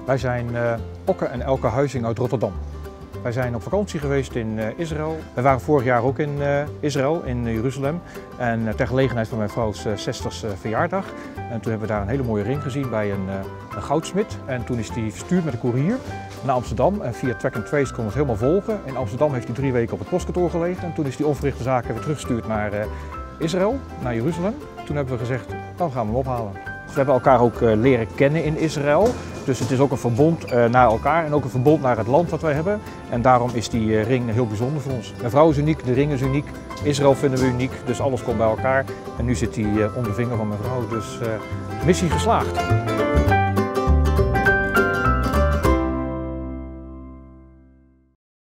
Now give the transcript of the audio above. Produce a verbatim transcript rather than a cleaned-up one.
Wij zijn uh, Okke en Elke Huizing uit Rotterdam. Wij zijn op vakantie geweest in uh, Israël. We waren vorig jaar ook in uh, Israël, in uh, Jeruzalem. En uh, ter gelegenheid van mijn vrouw's uh, zestigste verjaardag. En toen hebben we daar een hele mooie ring gezien bij een, uh, een goudsmid. En toen is die verstuurd met een koerier naar Amsterdam. En via Track and Trace kon het helemaal volgen. In Amsterdam heeft hij drie weken op het postkantoor gelegen. En toen is die onverrichte zaken weer teruggestuurd naar uh, Israël, naar Jeruzalem. Toen hebben we gezegd, dan gaan we hem ophalen. We hebben elkaar ook uh, leren kennen in Israël. Dus het is ook een verbond uh, naar elkaar en ook een verbond naar het land dat wij hebben. En daarom is die uh, ring heel bijzonder voor ons. Mijn vrouw is uniek, de ring is uniek, Israël vinden we uniek, dus alles komt bij elkaar. En nu zit hij uh, onder de vinger van mijn vrouw, dus uh, missie geslaagd.